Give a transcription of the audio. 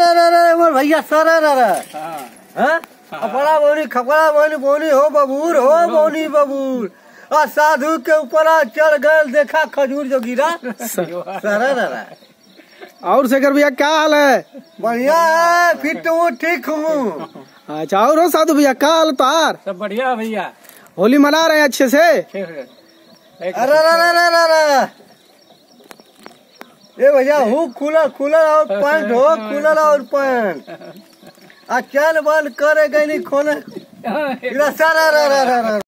मोर भैया सर बड़ा बोनी खपड़ा बोनी बोनी हो बोनी बबूर और साधु के ऊपर चढ़ गए देखा खजूर जो गिरा सर। और शेखर भैया क्या हाल है? बढ़िया है, फिर तो ठीक हूँ। अच्छा और हो साधु भैया क्या हाल तार? सब बढ़िया भैया। होली मना रहे हैं अच्छे से? अरे ये भैया हूँ कूलर और पैंट हो कूलर और पैंट चल बंद करे गई खोने।